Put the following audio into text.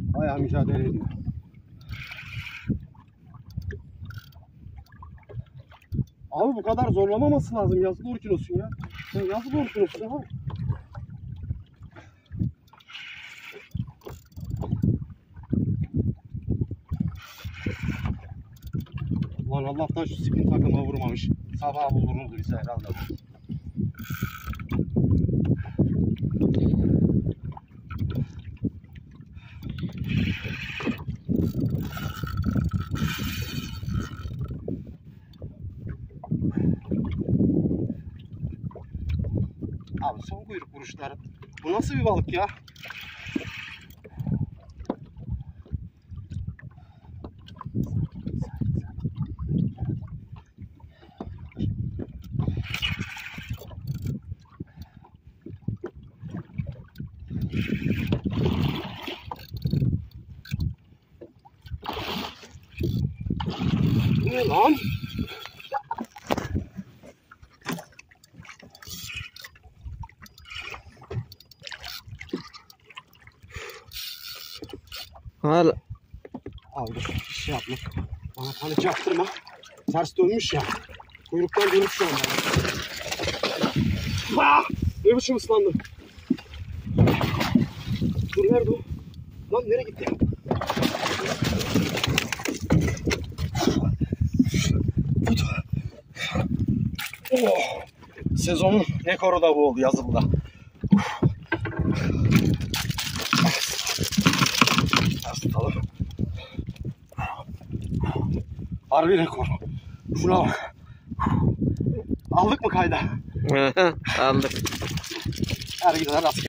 Bayağı mücadele ediyor. Abi bu kadar zorlamaması lazım. Yazı doğru kilosun ya. Sen yazı doğru kilosun abi. Lan Allah'tan şu spin takıma vurmamış. Sabah bulurdu bize herhalde. Abi son kuyruk vuruşları. Bu nasıl bir balık ya? Bu ne lan? Hala. Abi dur, bir şey yapma. Bana panik yaptırma. Ters dönmüş ya. Kuyruktan dönüp şu anda. Ne biçim ıslandı. Dur nerede o? Lan nereye gitti? Tut. Oh. Sezonun rekoru da bu oldu yazılıda. Ters tutalım. Harbi rekor. Şuna bak. Aldık mı kayda? Aldık. Her giden rast.